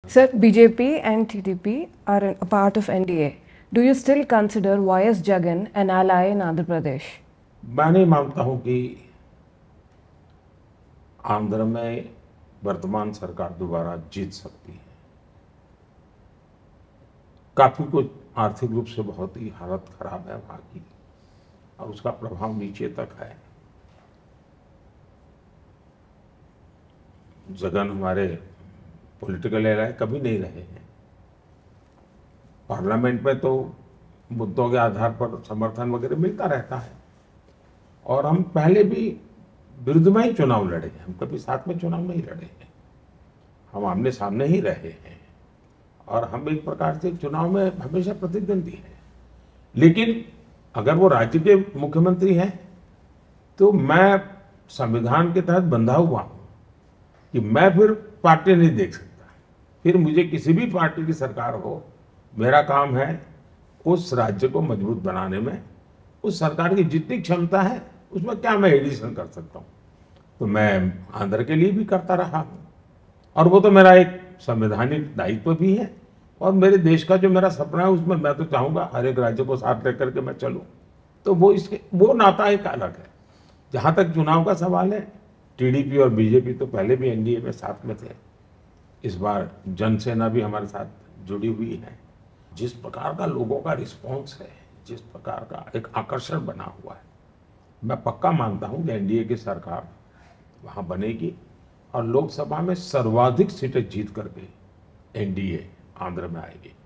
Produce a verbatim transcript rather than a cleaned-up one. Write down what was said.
Sir, B J P and T D P are a part of N D A. Do you still consider Y S Jagan an ally in Andhra Pradesh? मैं नहीं मानता हूं कि आंध्र में वर्तमान सरकार दोबारा जीत सकती है। काफी कुछ आर्थिक रूप से बहुत ही हालत खराब है वहां की और उसका प्रभाव नीचे तक है। जगन हमारे पॉलिटिकल एलाय कभी नहीं रहे हैं। पार्लियामेंट में तो मुद्दों के आधार पर समर्थन वगैरह मिलता रहता है और हम पहले भी विरुद्ध में ही चुनाव लड़े हैं। हम कभी साथ में चुनाव नहीं लड़े हैं, हम आमने सामने ही रहे हैं और हम एक प्रकार से चुनाव में हमेशा प्रतिद्वंदी हैं। लेकिन अगर वो राज्य के मुख्यमंत्री हैं तो मैं संविधान के तहत बंधा हुआ हूं कि मैं फिर पार्टी नहीं देख सकता। फिर मुझे किसी भी पार्टी की सरकार हो, मेरा काम है उस राज्य को मजबूत बनाने में। उस सरकार की जितनी क्षमता है उसमें क्या मैं एडिशन कर सकता हूँ, तो मैं आंध्र के लिए भी करता रहा हूँ और वो तो मेरा एक संवैधानिक दायित्व भी है और मेरे देश का जो मेरा सपना है उसमें मैं तो चाहूँगा हर एक राज्य को साथ लेकर के मैं चलूँ। तो वो इसके वो नाता एक अलग है। जहाँ तक चुनाव का सवाल है, टीडीपी और बीजेपी तो पहले भी एनडीए में साथ में थे, इस बार जनसेना भी हमारे साथ जुड़ी हुई है। जिस प्रकार का लोगों का रिस्पॉन्स है, जिस प्रकार का एक आकर्षण बना हुआ है, मैं पक्का मानता हूं कि एनडीए की सरकार वहां बनेगी और लोकसभा में सर्वाधिक सीटें जीत करके एनडीए आंध्र में आएगी।